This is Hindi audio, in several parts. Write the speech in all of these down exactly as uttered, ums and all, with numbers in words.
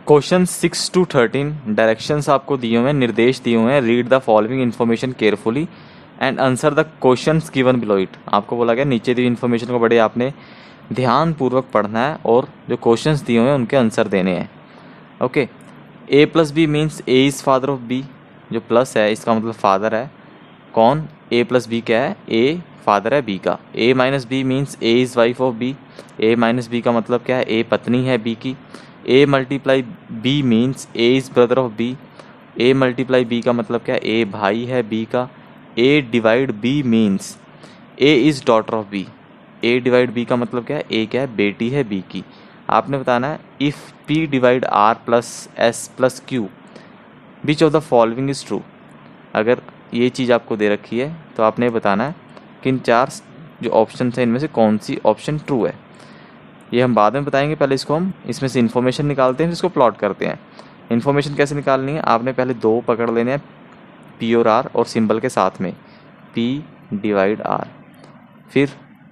Question six to thirteen directions आपको दिए हुए हैं, निर्देश दिए हुए हैं। Read the following information carefully and answer the questions given below it. आपको बोला गया नीचे दी इन्फॉर्मेशन को बड़े आपने ध्यानपूर्वक पढ़ना है और जो क्वेश्चंस दिए हुए हैं उनके आंसर देने हैं। Okay, A plus B means A is father of B. जो प्लस है इसका मतलब फादर है। कौन? ए प्लस बी क्या है? ए फादर है बी का। A minus B means A is wife of B. A minus B का मतलब क्या है? ए पत्नी है बी की। A multiply B means A is brother of B. A multiply B का मतलब क्या है? ए भाई है बी का। A divide B means A is daughter of B. A divide B का मतलब क्या है? ए क्या है? बेटी है बी की। आपने बताना है if P divide R plus S plus Q which of the following is true. अगर ये चीज़ आपको दे रखी है तो आपने बताना है कि इन चार जो ऑप्शन है इनमें से कौन सी ऑप्शन ट्रू है। ये हम बाद में बताएंगे, पहले इसको हम इसमें से इन्फॉर्मेशन निकालते हैं, इसको प्लॉट करते हैं। इन्फॉर्मेशन कैसे निकालनी है? आपने पहले दो पकड़ लेने हैं, पी और आर, और सिंबल के साथ में पी डिवाइड आर। फिर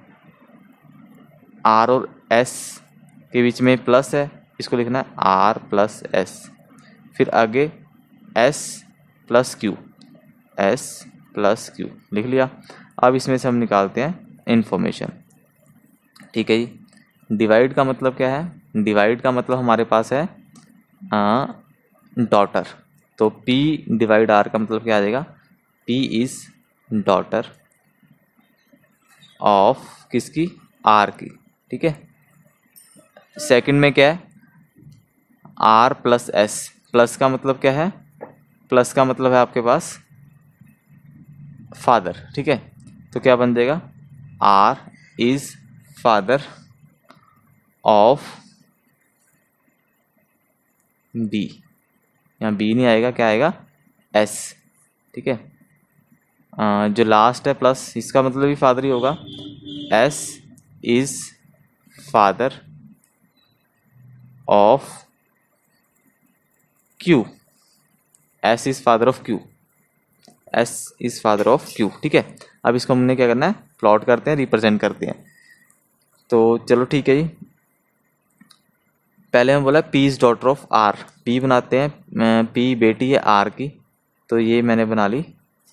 आर और एस के बीच में प्लस है, इसको लिखना है आर प्लस एस। फिर आगे S plus Q, S plus Q लिख लिया। अब इसमें से हम निकालते हैं इन्फॉर्मेशन। ठीक है जी। डिवाइड का मतलब क्या है? डिवाइड का मतलब हमारे पास है डॉटर, तो P डिवाइड R का मतलब क्या आ जाएगा? P इज़ डॉटर ऑफ किसकी? R की। ठीक है। सेकंड में क्या है? R plus S। प्लस का मतलब क्या है? प्लस का मतलब है आपके पास फादर। ठीक है, तो क्या बन जाएगा? R is father of B. यहाँ बी नहीं आएगा, क्या आएगा? एस। ठीक है। आ, जो लास्ट है प्लस, इसका मतलब भी फादर ही होगा। S is father of Q. S is father of Q. S is father of Q. ठीक है। अब इसको हमने क्या करना है? प्लॉट करते हैं, रिप्रेजेंट करते हैं। तो चलो ठीक है जी। पहले हम बोला P is daughter of R. P बनाते हैं, पी बेटी है आर की, तो ये मैंने बना ली।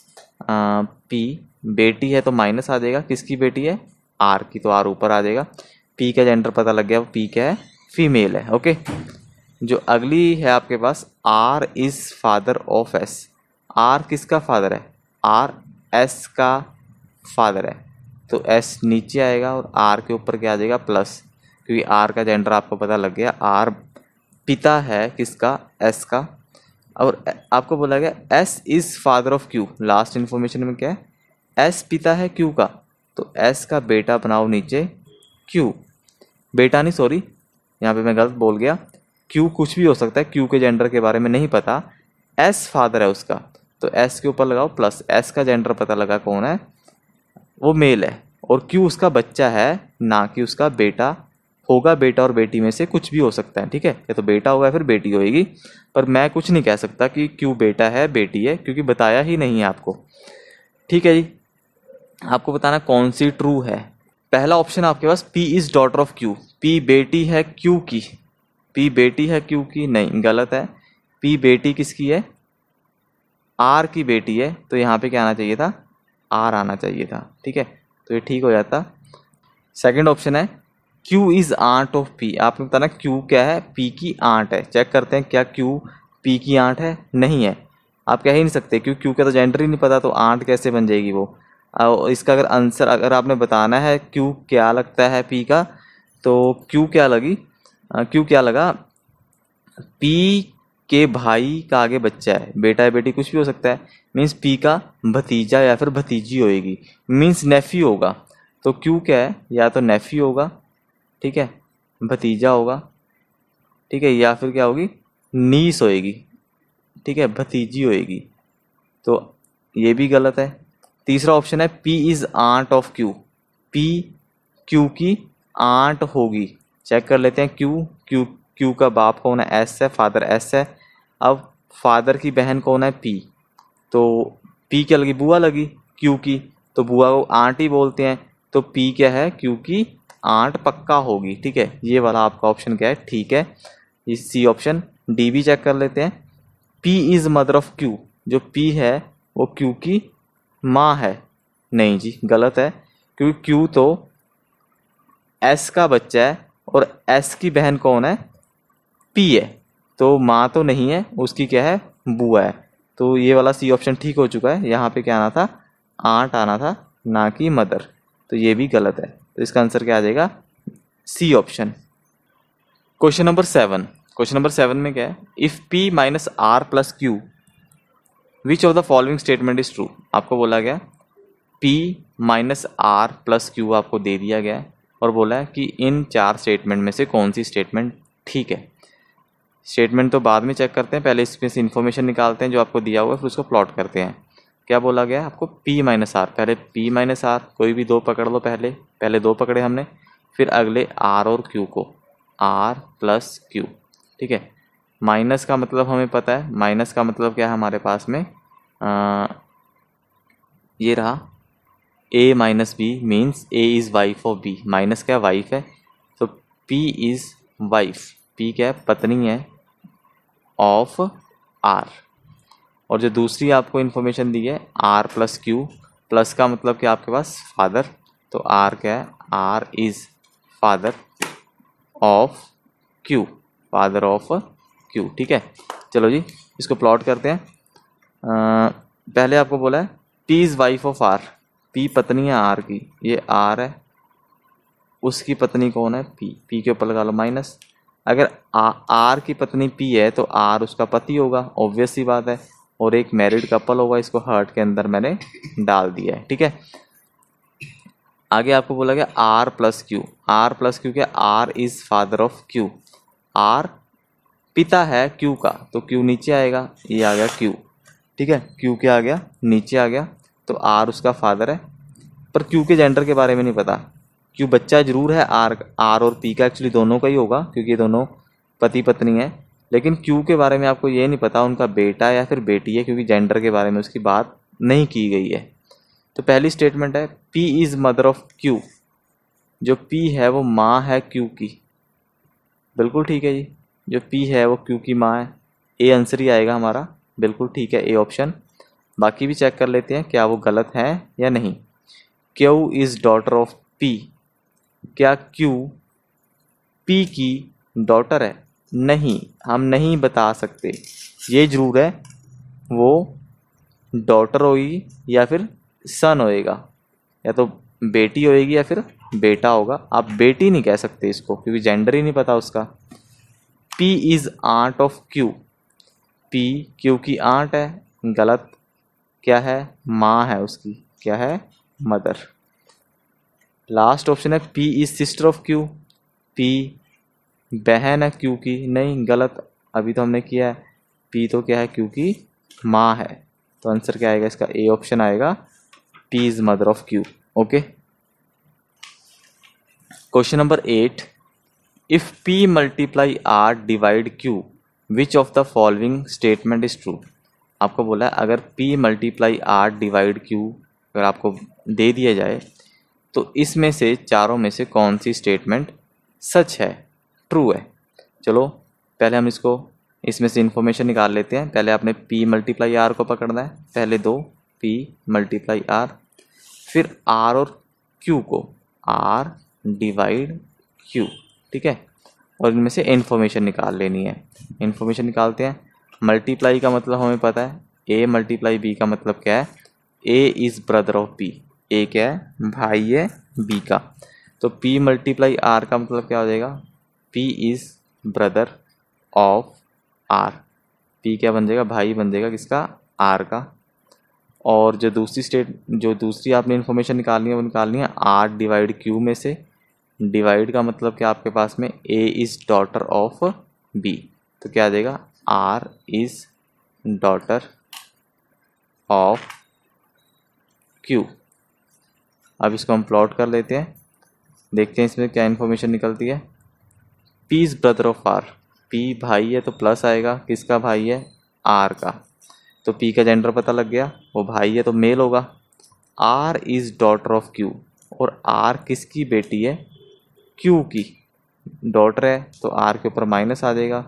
पी बेटी है तो माइनस आ जाएगा, किसकी बेटी है? आर की, तो आर ऊपर आ जाएगा। पी का जेंडर पता लग गया, पी क्या है? फीमेल है। ओके। जो अगली है आपके पास, R is father of S. R किसका फादर है? आर एस का फादर है, तो एस नीचे आएगा और आर के ऊपर क्या आ जाएगा? प्लस, क्योंकि आर का जेंडर आपको पता लग गया। आर पिता है किसका? एस का। और आपको बोला गया S is father of Q. Last information में क्या है? एस पिता है क्यू का, तो एस का बेटा बनाओ नीचे क्यू। बेटा नहीं, सॉरी, यहाँ पे मैं गलत बोल गया। क्यू कुछ भी हो सकता है, क्यू के जेंडर के बारे में नहीं पता। एस फादर है उसका, तो एस के ऊपर लगाओ प्लस। एस का जेंडर पता लगा कौन है? वो मेल है, और क्यू उसका बच्चा है, ना कि उसका बेटा। होगा बेटा और बेटी में से कुछ भी हो सकता है। ठीक है, या तो बेटा होगा फिर बेटी होगी, पर मैं कुछ नहीं कह सकता कि क्यों बेटा है बेटी है, क्योंकि बताया ही नहीं है आपको। ठीक है जी। आपको बताना कौन सी ट्रू है। पहला ऑप्शन आपके पास P is daughter of Q। P बेटी है Q की। P बेटी है Q की, नहीं, गलत है। P बेटी किसकी है? R की बेटी है, तो यहाँ पे क्या आना चाहिए था? R आना चाहिए था। ठीक है, तो ये ठीक हो जाता। सेकंड ऑप्शन है Q is aunt of P। आपने बताना Q क्या है? P की आंट है। चेक करते हैं क्या Q P की आंट है? नहीं है। आप कह ही नहीं सकते, क्योंकि Q का तो जेंडर ही नहीं पता, तो आंट कैसे बन जाएगी वो। और इसका अगर आंसर अगर आपने बताना है Q क्या लगता है P का, तो Q क्या लगी? Q क्या लगा? P के भाई का आगे बच्चा है, बेटा है बेटी कुछ भी हो सकता है, मीन्स P का भतीजा या फिर भतीजी होएगी, मीन्स नेफ्यू होगा। तो Q क्या है? या तो नेफ्यू होगा, ठीक है, भतीजा होगा, ठीक है, या फिर क्या होगी? नीस होएगी, ठीक है, भतीजी होएगी। तो ये भी गलत है। तीसरा ऑप्शन है P is aunt of Q। P Q की आंट होगी। चेक कर लेते हैं Q Q Q का बाप कौन है? S है, फादर S है। अब फादर की बहन कौन है? P। तो P क्या लगी? बुआ लगी Q की, तो बुआ को आंट ही बोलते हैं, तो P क्या है? Q की आंट पक्का होगी। ठीक है, ये वाला आपका ऑप्शन क्या है? ठीक है, ये सी ऑप्शन डी भी चेक कर लेते हैं। P is mother of Q, जो पी है वो क्यू की माँ है। नहीं जी, गलत है, क्योंकि क्यू तो एस का बच्चा है और एस की बहन कौन है, पी है, तो माँ तो नहीं है, उसकी क्या है, बुआ है। तो ये वाला सी ऑप्शन ठीक हो चुका है। यहाँ पे क्या आना था, आंट आना था, ना कि मदर, तो ये भी गलत है। तो इसका आंसर क्या आ जाएगा, C option. Question number seven. Question number seven में क्या है, if P minus R plus Q which of the following statement is true. आपको बोला गया P minus R plus Q आपको दे दिया गया है और बोला है कि इन चार स्टेटमेंट में से कौन सी स्टेटमेंट ठीक है। स्टेटमेंट तो बाद में चेक करते हैं, पहले इसमें से इन्फॉर्मेशन निकालते हैं जो आपको दिया हुआ है, फिर उसको प्लॉट करते हैं। क्या बोला गया आपको, पी माइनस आर, पहले पी माइनस आर कोई भी दो पकड़ लो, पहले पहले दो पकड़े हमने, फिर अगले आर और क्यू को, आर प्लस क्यू, ठीक है। माइनस का मतलब हमें पता है, माइनस का मतलब क्या है हमारे पास में, आ, ये रहा A minus B means A is wife of B. Minus क्या, वाइफ है, तो पी इज़ वाइफ, पी क्या है, पत्नी है ऑफ आर। और जो दूसरी आपको इन्फॉर्मेशन दी है आर प्लस क्यू, प्लस का मतलब क्या आपके पास फादर, तो आर क्या है, R is father of Q, father of Q, ठीक है। चलो जी इसको प्लॉट करते हैं। आ, पहले आपको बोला है P is wife of R, P पत्नी है आर की, ये आर है, उसकी पत्नी कौन है, पी, पी के ऊपर लगा लो माइनस। अगर आ, आर की पत्नी पी है तो आर उसका पति होगा, ऑब्वियस सी बात है, और एक मैरिड कपल होगा, इसको हर्ट के अंदर मैंने डाल दिया है, ठीक है। आगे आपको बोला गया R plus Q, R plus Q क्या, R is father of Q, R पिता है क्यू का, तो क्यू नीचे आएगा, ये आ गया क्यू, ठीक है, क्यू क्या आ गया, नीचे आ गया, तो आर उसका फादर है। पर क्यू के जेंडर के बारे में नहीं पता, क्यू बच्चा जरूर है आर आर और पी का, एक्चुअली दोनों का ही होगा क्योंकि दोनों पति पत्नी है, लेकिन क्यू के बारे में आपको ये नहीं पता उनका बेटा या फिर बेटी है, क्योंकि जेंडर के बारे में उसकी बात नहीं की गई है। तो पहली स्टेटमेंट है P is mother of Q, जो पी है वो माँ है क्यू की, बिल्कुल ठीक है जी, जो पी है वो क्यू की माँ है, ए आंसर ही आएगा हमारा, बिल्कुल ठीक है, ए ऑप्शन। बाकी भी चेक कर लेते हैं क्या वो गलत है या नहीं। Q is daughter of P, क्या क्यू पी की डॉटर है, नहीं, हम नहीं बता सकते, ये जरूर है वो डॉटर होगी या फिर सन होएगा, या तो बेटी होएगी या फिर बेटा होगा, आप बेटी नहीं कह सकते इसको क्योंकि जेंडर ही नहीं पता उसका। P is aunt of Q, P Q की आंट है, गलत, क्या है, माँ है उसकी, क्या है, मदर। लास्ट ऑप्शन है P is sister of Q, P बहन है क्यू की, नहीं, गलत, अभी तो हमने किया है, पी तो क्या है, क्यू की माँ है, तो आंसर क्या आएगा इसका, ए ऑप्शन आएगा, P is mother of Q, okay. Question number eight, if P multiply R divide Q which of the following statement is true. आपको बोला है अगर P multiply R divide Q अगर आपको दे दिया जाए तो इसमें से चारों में से कौन सी स्टेटमेंट सच है, ट्रू है। चलो पहले हम इसको इसमें से इंफॉर्मेशन निकाल लेते हैं। पहले आपने पी मल्टीप्लाई आर को पकड़ना है, पहले दो पी मल्टीप्लाई आर, फिर आर और क्यू को, आर डिवाइड क्यू, ठीक है, और इनमें से इन्फॉर्मेशन निकाल लेनी है। इन्फॉर्मेशन निकालते हैं। मल्टीप्लाई का मतलब हमें पता है, ए मल्टीप्लाई बी का मतलब क्या है, A is brother of B, A क्या है, भाई है बी का, तो पी मल्टीप्लाई आर का मतलब क्या हो जाएगा, P is brother of R, P क्या बन जाएगा, भाई बन जाएगा किसका, आर का। और जो दूसरी स्टेट जो दूसरी आपने इन्फॉर्मेशन निकालनी है वो निकालनी है आर डिवाइड क्यू में से। डिवाइड का मतलब क्या आपके पास में, A is daughter of B, तो क्या आ जाएगा, R is daughter of Q. अब इसको हम प्लॉट कर लेते हैं, देखते हैं इसमें क्या इन्फॉर्मेशन निकलती है। P is brother of R, P भाई है तो प्लस आएगा, किसका भाई है, आर का, तो पी का जेंडर पता लग गया, वो भाई है तो मेल होगा। R is daughter of Q, और आर किसकी बेटी है, क्यू की, डॉटर है तो आर के ऊपर माइनस आ जाएगा,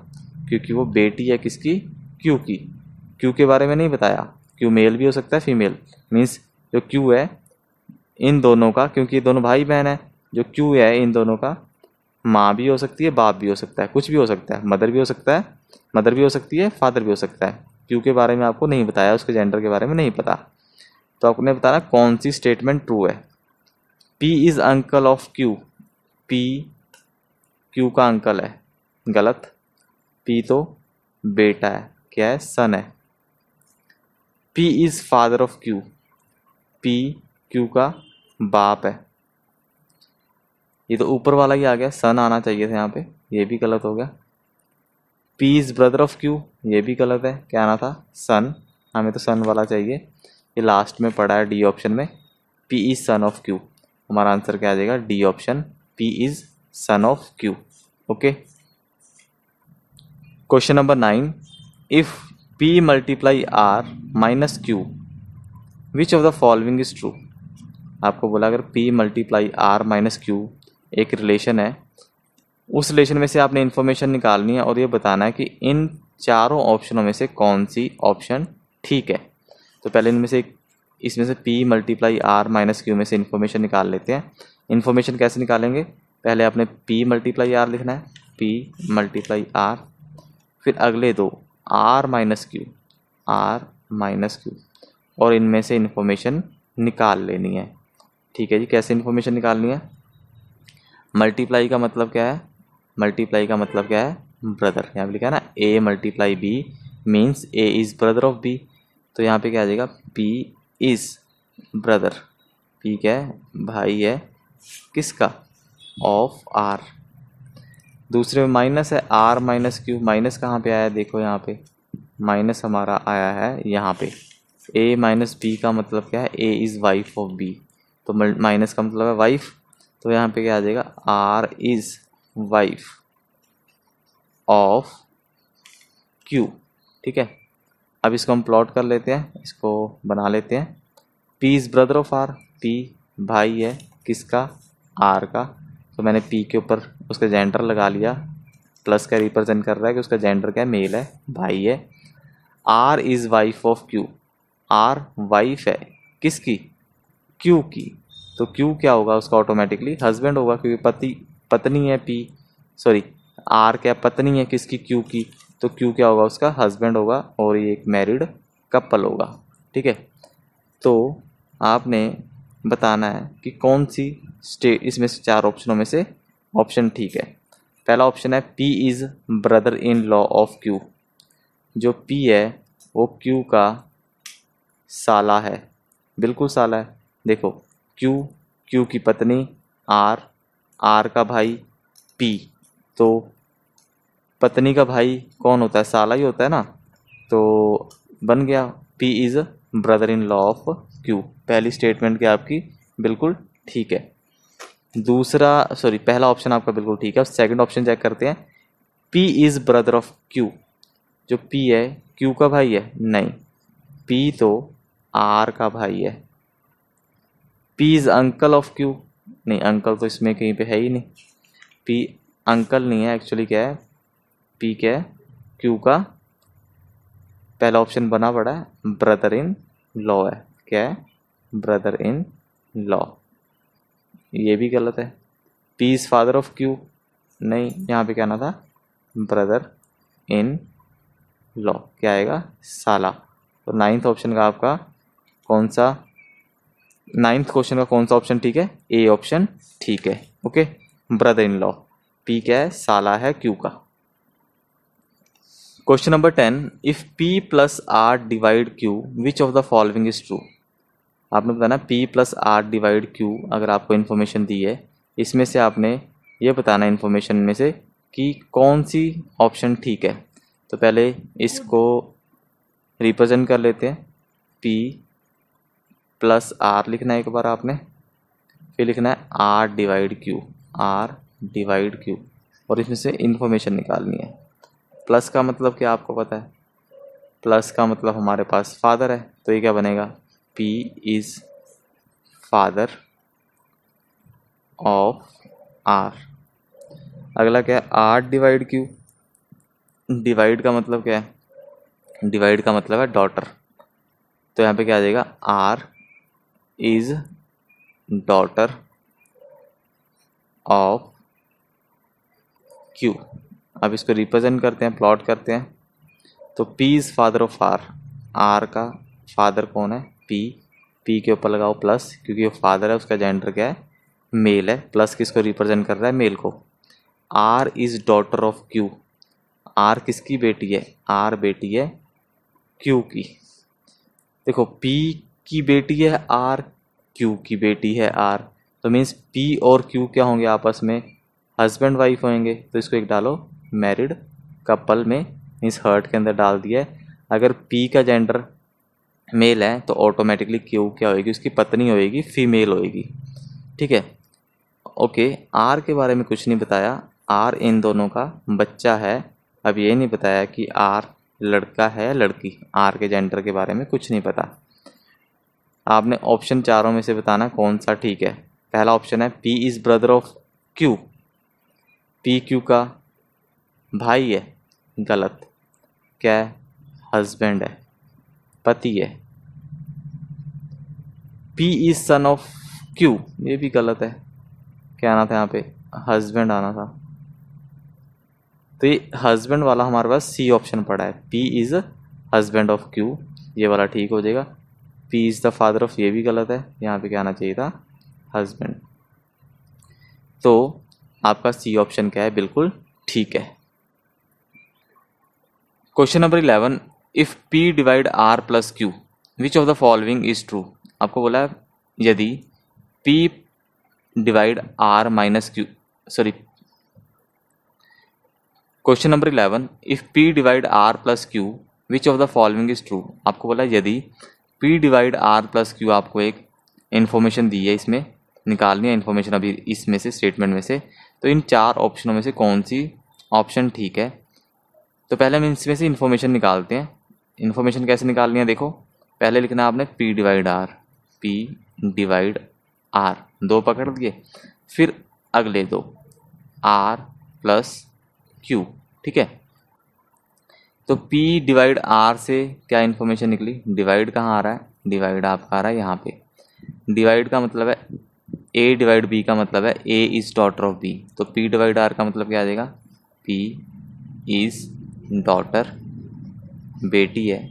क्योंकि वो बेटी है किसकी, क्यू की। क्यू के बारे में नहीं बताया, क्यू मेल भी हो सकता है फीमेल, मीन्स जो क्यू है इन दोनों का, क्योंकि ये दोनों भाई बहन है, जो क्यू है इन दोनों का माँ भी हो सकती है, बाप भी हो सकता है, कुछ भी हो सकता है, मदर भी हो सकता है, मदर भी हो सकती है, फादर भी हो सकता है। क्यू के बारे में आपको नहीं बताया, उसके जेंडर के बारे में नहीं पता, तो आपने बताना कौन सी स्टेटमेंट ट्रू है। P is uncle of Q, P Q का अंकल है, गलत। पी तो बेटा है, क्या है, सन है। P is father of Q, P Q का बाप है। ये तो ऊपर वाला ही आ गया, सन आना चाहिए था यहाँ पे, ये भी गलत हो गया। P is brother of Q, ये भी गलत है, क्या आना था, सन, हमें तो सन वाला चाहिए, ये लास्ट में पड़ा है डी ऑप्शन में, P is son of Q. हमारा आंसर क्या आ जाएगा, D option, P is son of Q. Okay, question number nine, if P multiply R minus Q which of the following is true. आपको बोला अगर P multiply R minus Q एक रिलेशन है, उस रिलेशन में से आपने इन्फॉर्मेशन निकालनी है और ये बताना है कि इन चारों ऑप्शनों में से कौन सी ऑप्शन ठीक है। तो पहले इनमें से इसमें से P multiply R minus Q में से इन्फॉर्मेशन निकाल लेते हैं। इन्फॉर्मेशन कैसे निकालेंगे, पहले आपने पी मल्टीप्लाई आर लिखना है, पी मल्टीप्लाई आर, फिर अगले दो R minus Q, R minus Q, और इनमें से इन्फॉर्मेशन निकाल लेनी है। ठीक है जी, कैसे इन्फॉर्मेशन निकालनी है, मल्टीप्लाई का मतलब क्या है, मल्टीप्लाई का मतलब क्या है, ब्रदर। यहाँ पे लिखा है ना A multiply B means A is brother of B, तो यहाँ पे क्या आ जाएगा, पी इज़ ब्रदर, पी क्या है, भाई है किसका, ऑफ आर। दूसरे में माइनस है, आर माइनस क्यू, माइनस कहाँ पे आया है, देखो यहाँ पे माइनस हमारा आया है यहाँ पे, ए माइनस बी का मतलब क्या है, A is wife of B, तो माइनस का मतलब है वाइफ, तो यहाँ पे क्या आ जाएगा, R is wife of Q. ठीक है, अब इसको हम प्लॉट कर लेते हैं, इसको बना लेते हैं। P is brother of R, P भाई है किसका, आर का, तो मैंने पी के ऊपर उसका जेंडर लगा लिया, प्लस का रिप्रेजेंट कर रहा है कि उसका जेंडर क्या है, मेल है, भाई है। R is wife of Q, R wife है किसकी, क्यू की, तो क्यू क्या होगा उसका, ऑटोमेटिकली हस्बैंड होगा, क्योंकि पति पत्नी है पी, सॉरी आर क्या पत्नी है किसकी, क्यू की, तो क्यू क्या होगा उसका हस्बैंड होगा, और ये एक मैरिड कपल होगा। ठीक है, तो आपने बताना है कि कौन सी स्टेट इसमें से चार ऑप्शनों में से ऑप्शन ठीक है। पहला ऑप्शन है P is brother in law of Q, जो पी है वो क्यू का साला है, बिल्कुल साला है। देखो क्यू, क्यू की पत्नी आर, आर का भाई पी, तो पत्नी का भाई कौन होता है, साला ही होता है ना, तो बन गया P is brother in law of Q. पहली स्टेटमेंट क्या आपकी बिल्कुल ठीक है। दूसरा सॉरी पहला ऑप्शन आपका बिल्कुल ठीक है। सेकंड ऑप्शन चेक करते हैं, P is brother of Q, जो पी है क्यू का भाई है, नहीं, पी तो आर का भाई है। P is uncle of Q, नहीं अंकल तो इसमें कहीं पे है ही नहीं, पी अंकल नहीं है, एक्चुअली क्या है, पी क्या है, क्यू का पहला ऑप्शन बना पड़ा है ब्रदर इन लॉ है, क्या है, ब्रदर इन लॉ, ये भी गलत है। P is father of Q, नहीं, यहाँ पे क्या आना था, ब्रदर इन लॉ, क्या आएगा, साला। तो नाइन्थ ऑप्शन का आपका कौन सा, नाइन्थ क्वेश्चन का कौन सा ऑप्शन ठीक है, ए ऑप्शन ठीक है। Okay, brother in law, P क्या है, साला है क्यू का। Question number ten, if P plus R divide Q which of the following is true. आपने बताना P plus R divide Q, अगर आपको इन्फॉर्मेशन दी है इसमें से आपने ये बताना इन्फॉर्मेशन में से कि कौन सी ऑप्शन ठीक है। तो पहले इसको रिप्रेजेंट कर लेते हैं, पी प्लस आर लिखना है एक बार आपने, फिर लिखना है R divide Q, R divide Q, और इसमें से इन्फॉर्मेशन निकालनी है। प्लस का मतलब क्या आपको पता है, प्लस का मतलब हमारे पास फादर है, तो ये क्या बनेगा, P is father of R. अगला क्या है, आर डिवाइड क्यू, डिवाइड का मतलब क्या है? डिवाइड का मतलब है डॉटर। तो यहाँ पे क्या आ जाएगा? R is daughter of Q. अब इसको रिप्रेजेंट करते हैं, प्लॉट करते हैं। तो P इज फादर ऑफ आर। आर का फादर कौन है? P। P के ऊपर लगाओ प्लस, क्योंकि वो फादर है, उसका जेंडर क्या है? मेल है। प्लस किसको रिप्रेजेंट कर रहा है? मेल को। R is daughter of Q. R किसकी बेटी है? आर बेटी है क्यू की। देखो P की बेटी है आर, क्यू की बेटी है आर, तो मीन्स P और Q क्या होंगे आपस में? हस्बैंड वाइफ होंगे। तो इसको एक डालो मैरिड कपल में, मीन्स हर्ट के अंदर डाल दिया है। अगर P का जेंडर मेल है तो ऑटोमेटिकली Q क्या होएगी? उसकी पत्नी होएगी, फीमेल होएगी। ठीक है, ओके। आर के बारे में कुछ नहीं बताया। आर इन दोनों का बच्चा है। अब ये नहीं बताया कि आर लड़का है लड़की। आर के जेंडर के बारे में कुछ नहीं पता। आपने ऑप्शन चारों में से बताना कौन सा ठीक है। पहला ऑप्शन है P is brother of Q। P Q का भाई है, गलत। क्या है? हस्बैंड है, पति है। P is son of Q, ये भी गलत है। क्या आना था यहाँ पे? हस्बैंड आना था। तो ये हस्बैंड वाला हमारे पास सी ऑप्शन पड़ा है। P is husband of Q, ये वाला ठीक हो जाएगा। P is the father of, ये भी गलत है। यहाँ पे क्या आना चाहिए था? हस्बैंड। तो आपका सी ऑप्शन क्या है? बिल्कुल ठीक है। Question number eleven, if P divide R plus Q which of the following is true. आपको बोला है यदि P divide R minus Q, sorry, question number eleven, if P divide R plus Q which of the following is true. आपको बोला यदि P divide R plus Q, आपको एक इन्फॉर्मेशन दी है, इसमें निकालनी है इन्फॉर्मेशन अभी इसमें से, स्टेटमेंट में से। तो इन चार ऑप्शनों में से कौन सी ऑप्शन ठीक है? तो पहले हम इसमें से इन्फॉर्मेशन निकालते हैं। इन्फॉर्मेशन कैसे निकालनी है? देखो, पहले लिखना है आपने P divide R। P divide R, दो पकड़ दिए। फिर अगले दो R प्लस Q। ठीक है, तो P डिवाइड R से क्या इन्फॉर्मेशन निकली? डिवाइड कहाँ आ रहा है? डिवाइड आपका आ रहा है यहाँ पे। डिवाइड का मतलब है A डिवाइड B का मतलब है A is daughter of B। तो P डिवाइड R का मतलब क्या आ जाएगा? P इज डॉटर, बेटी है,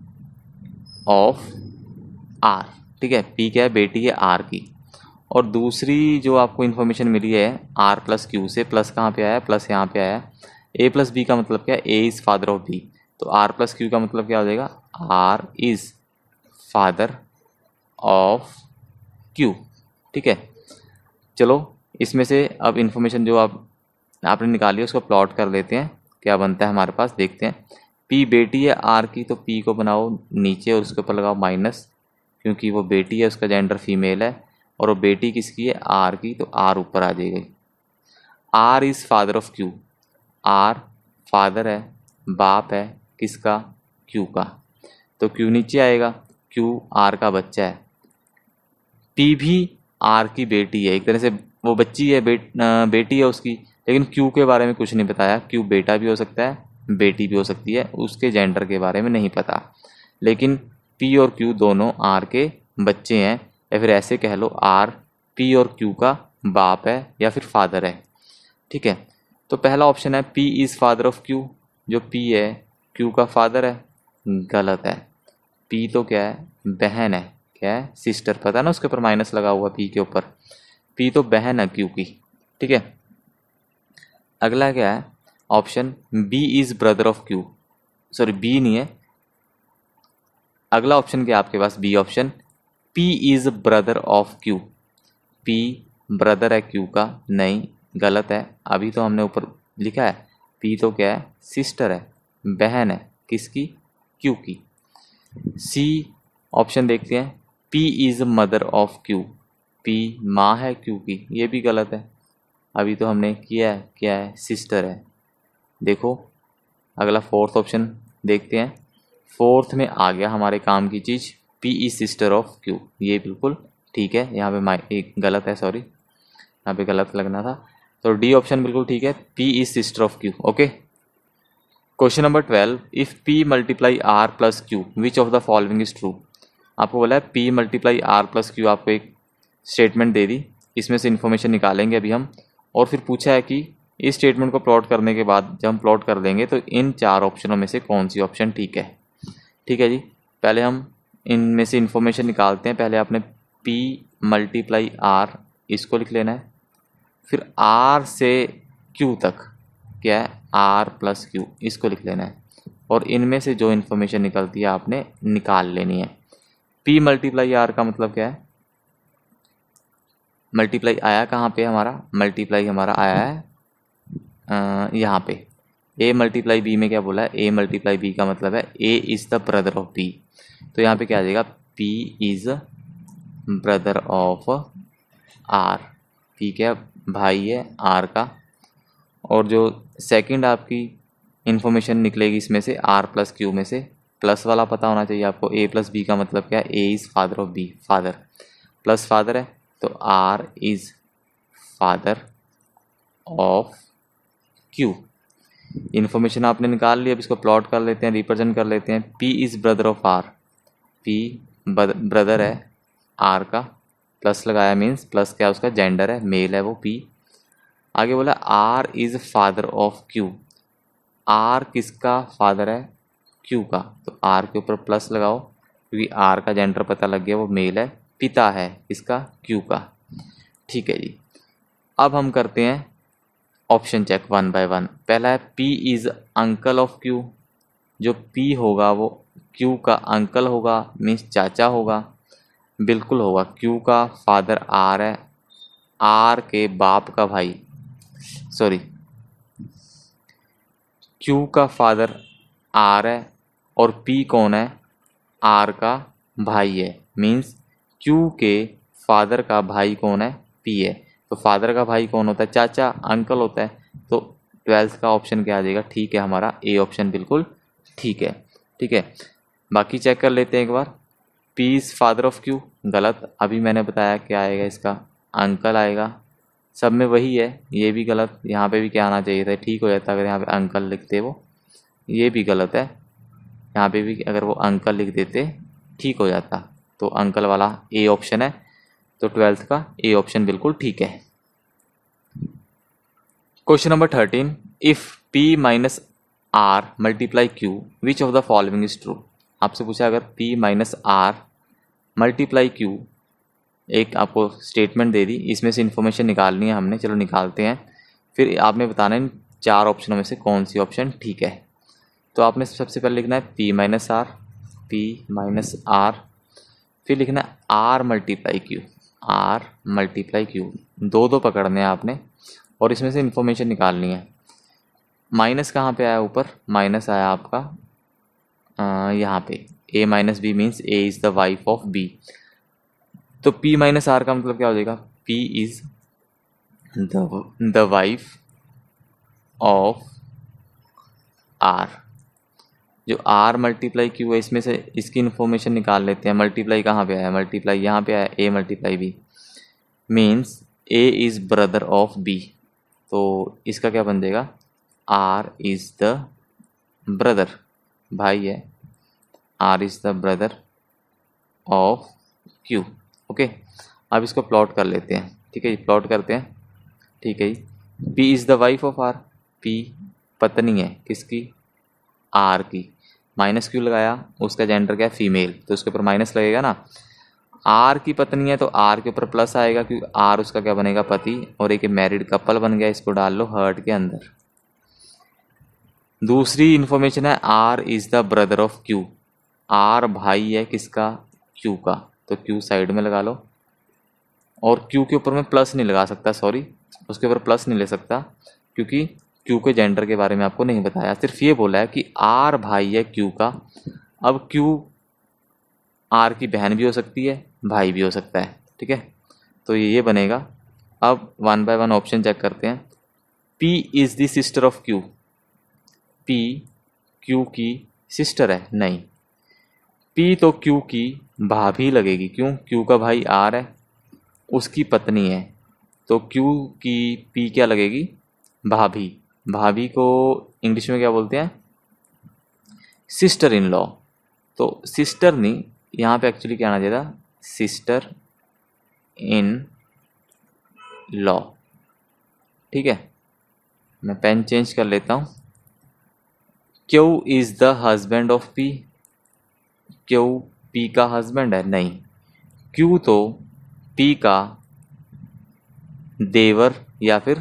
ऑफ R। ठीक है, P क्या है? बेटी है R की। और दूसरी जो आपको इन्फॉर्मेशन मिली है R प्लस Q से, प्लस कहाँ पे आया? प्लस यहाँ पे आया। A प्लस B का मतलब क्या है? A is father of B। तो R प्लस Q का मतलब क्या हो जाएगा? R is father of Q। ठीक है, चलो इसमें से अब इन्फॉर्मेशन जो आप आपने निकाली है उसको प्लॉट कर लेते हैं। क्या बनता है हमारे पास, देखते हैं। P बेटी है R की, तो P को बनाओ नीचे और उसके ऊपर लगाओ माइनस, क्योंकि वो बेटी है, उसका जेंडर फीमेल है। और वो बेटी किसकी है? R की, तो R ऊपर आ जाएगी। R is father of Q। R father है, बाप है किसका? Q का, तो Q नीचे आएगा। Q R का बच्चा है। P भी R की बेटी है, एक तरह से वो बच्ची है, बेट, बेटी है उसकी। लेकिन Q के बारे में कुछ नहीं बताया। Q बेटा भी हो सकता है, बेटी भी हो सकती है, उसके जेंडर के बारे में नहीं पता। लेकिन P और Q दोनों R के बच्चे हैं, या फिर ऐसे कह लो R P और Q का बाप है या फिर फादर है। ठीक है, तो पहला ऑप्शन है P is father of Q। जो P है Q का फादर है, गलत है। P तो क्या है? बहन है। क्या है? सिस्टर। पता है ना, उसके ऊपर माइनस लगा हुआ P के ऊपर। P तो बहन है Q की। ठीक है, अगला क्या है? Option B is brother of Q। Sorry, B नहीं है, अगला ऑप्शन क्या है आपके पास? B option, P is brother of Q। P brother है Q का, नहीं, गलत है। अभी तो हमने ऊपर लिखा है P तो क्या है? सिस्टर है, बहन है किसकी? Q की। C ऑप्शन देखते हैं, P is mother of Q। P माँ है Q की, ये भी गलत है। अभी तो हमने किया है, क्या है? सिस्टर है। देखो अगला फोर्थ ऑप्शन देखते हैं। फोर्थ में आ गया हमारे काम की चीज़, P is sister of Q। ये बिल्कुल ठीक है। यहाँ पे माई एक गलत है, सॉरी, यहाँ पे गलत लगना था। तो डी ऑप्शन बिल्कुल ठीक है, P is sister of Q। Okay, question number twelve, if P multiply R plus Q which of the following is true. आपको बोला है P multiply R plus Q, आपको एक स्टेटमेंट दे दी, इसमें से इन्फॉर्मेशन निकालेंगे अभी हम, और फिर पूछा है कि इस स्टेटमेंट को प्लॉट करने के बाद जब हम प्लॉट कर देंगे तो इन चार ऑप्शनों में से कौन सी ऑप्शन ठीक है। ठीक है जी, पहले हम इनमें से इन्फॉर्मेशन निकालते हैं। पहले आपने पी मल्टीप्लाई आर इसको लिख लेना है, फिर आर से क्यू तक क्या है आर प्लस क्यू इसको लिख लेना है, और इनमें से जो इन्फॉर्मेशन निकलती है आपने निकाल लेनी है। पी मल्टीप्लाई आर का मतलब क्या है, मल्टीप्लाई आया कहाँ पे हमारा, मल्टीप्लाई हमारा आया है यहाँ पे। ए मल्टीप्लाई बी में क्या बोला है, ए मल्टीप्लाई बी का मतलब है A is the brother of B, तो यहाँ पे क्या आ जाएगा P is brother of R. P क्या भाई है आर का, और जो सेकंड आपकी इन्फॉर्मेशन निकलेगी इसमें से आर प्लस क्यू में से, प्लस वाला पता होना चाहिए आपको। ए प्लस बी का मतलब क्या है, A is father of B, father plus father है तो R is father of Q. Information आपने निकाल ली, अब इसको प्लॉट कर लेते हैं, रिप्रेजेंट कर लेते हैं। P is brother of R, P brother है आर का, प्लस लगाया मीन्स प्लस क्या उसका जेंडर है, मेल है वो पी। आगे बोला R is father of Q, R किसका फादर है, क्यू का, तो आर के ऊपर प्लस लगाओ क्योंकि आर का जेंडर पता लग गया वो मेल है, पिता है इसका क्यू का। ठीक है जी, अब हम करते हैं option check one by one. पहला है P is uncle of Q, जो पी होगा वो क्यू का अंकल होगा मीन्स चाचा होगा, बिल्कुल होगा। क्यू का फादर आर है, आर के बाप का भाई, सॉरी क्यू का फादर आर है और पी कौन है, आर का भाई है, मीन्स क्यू के फादर का भाई कौन है, पी है। तो फादर का भाई कौन होता है, चाचा, अंकल होता है। तो ट्वेल्थ का ऑप्शन क्या आ जाएगा, ठीक है हमारा ए ऑप्शन बिल्कुल ठीक है। ठीक है, बाकी चेक कर लेते हैं एक बार। P is father of Q गलत, अभी मैंने बताया क्या आएगा इसका, अंकल आएगा। सब में वही है, ये भी गलत, यहाँ पे भी क्या आना चाहिए था, ठीक हो जाता अगर यहाँ पे अंकल लिखते वो, ये भी गलत है, यहाँ पे भी अगर वो अंकल लिख देते ठीक हो जाता। तो अंकल वाला ए ऑप्शन है, तो ट्वेल्थ का ए ऑप्शन बिल्कुल ठीक है। Question number thirteen, if P minus R multiply Q which of the following is true. आपसे पूछा अगर P minus R multiply Q, एक आपको स्टेटमेंट दे दी, इसमें से इन्फॉर्मेशन निकालनी है हमने, चलो निकालते हैं। फिर आपने बताना इन चार ऑप्शनों में से कौन सी ऑप्शन ठीक है। तो आपने सबसे पहले लिखना है P minus R, P minus R, फिर लिखना है R multiply Q, R multiply Q, दो दो पकड़ने हैं आपने और इसमें से इन्फॉर्मेशन निकालनी है। माइनस कहाँ पे आया, ऊपर माइनस आया आपका यहाँ पे, A minus B means A is the wife of B. तो पी माइनस आर का मतलब क्या हो जाएगा, P is the wife of R. जो आर मल्टीप्लाई क्यू है इसमें से इसकी इन्फॉर्मेशन निकाल लेते हैं। मल्टीप्लाई कहाँ पे आया, मल्टीप्लाई यहाँ पे आया, A multiply B means A is brother of B. तो इसका क्या बन जाएगा, आर इज़ द ब्रदर, भाई है, R is the brother of Q. Okay, अब इसको प्लॉट कर लेते हैं। ठीक है जी, प्लॉट करते हैं। ठीक है जी, P is the wife of R, P पत्नी है किसकी, आर की। माइनस क्यू लगाया, उसका जेंडर क्या है, फीमेल, तो उसके ऊपर माइनस लगेगा ना। आर की पत्नी है तो आर के ऊपर प्लस आएगा क्योंकि आर उसका क्या बनेगा, पति, और एक मैरिड कपल बन गया, इसको डाल लो हर्ट के अंदर। दूसरी इन्फॉर्मेशन है R is the brother of Q, R भाई है किसका, क्यू का, तो क्यू साइड में लगा लो। और क्यू के ऊपर मैं प्लस नहीं लगा सकता, सॉरी उसके ऊपर प्लस नहीं ले सकता क्योंकि क्यू के जेंडर के बारे में आपको नहीं बताया, सिर्फ ये बोला है कि आर भाई है क्यू का। अब क्यू आर की बहन भी हो सकती है, भाई भी हो सकता है। ठीक है, तो ये ये बनेगा। अब one by one option check करते हैं। P is the sister of Q, P Q की सिस्टर है, नहीं। पी तो क्यू की भाभी लगेगी, क्यों, क्यू का भाई आर है, उसकी पत्नी है, तो क्यू की पी क्या लगेगी, भाभी। भाभी को इंग्लिश में क्या बोलते हैं, सिस्टर इन लॉ, तो सिस्टर नहीं, यहाँ पे एक्चुअली क्या आना चाहिए था, सिस्टर इन लॉ। ठीक है, मैं पेन चेंज कर लेता हूँ। Q is the husband of P, Q P का हस्बैंड है? नहीं, क्यू तो पी का देवर या फिर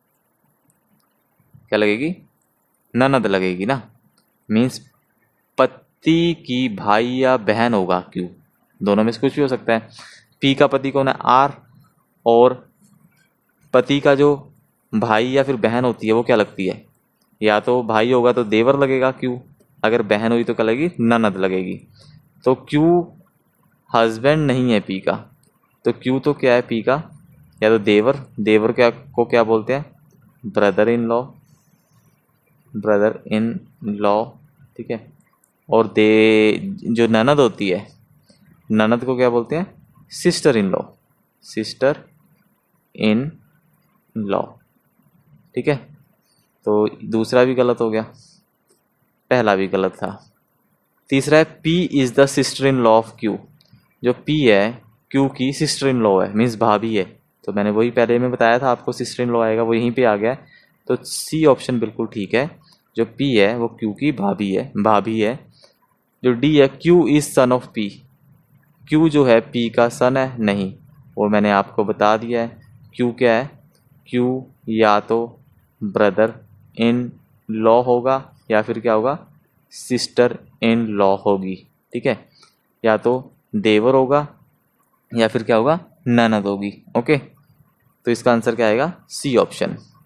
क्या लगेगी, ननद लगेगी ना, मीन्स पति की भाई या बहन होगा क्यू, दोनों में से कुछ भी हो सकता है। पी का पति कौन है? आर, और पति का जो भाई या फिर बहन होती है वो क्या लगती है, या तो भाई होगा तो देवर लगेगा क्यू, अगर बहन हुई तो क्या लगेगी, ननद लगेगी। तो क्यू हस्बैंड नहीं है पी का, तो क्यू तो क्या है पी का, या तो देवर, देवर क्या को क्या बोलते हैं, brother in law, brother in law. ठीक है, और दे जो ननद होती है, ननद को क्या बोलते हैं, sister in law, sister in law. ठीक है, तो दूसरा भी गलत हो गया, पहला भी गलत था। तीसरा है P is the sister in law of Q, जो पी है क्यू की सिस्टर इन लॉ है, मीन्स भाभी है, तो मैंने वही पहले में बताया था आपको, सिस्टर इन लॉ आएगा, वो यहीं पे आ गया है। तो सी ऑप्शन बिल्कुल ठीक है, जो पी है वो क्यू की भाभी है, भाभी है। जो डी है, Q is son of P, Q जो है पी का सन है? नहीं, वो मैंने आपको बता दिया है। क्यू क्या है, क्यू या तो ब्रदर इन लॉ होगा या फिर क्या होगा, सिस्टर इन लॉ होगी। ठीक है, या तो देवर होगा या फिर क्या होगा, ननद होगी। ओके, तो इसका आंसर क्या आएगा, सी ऑप्शन।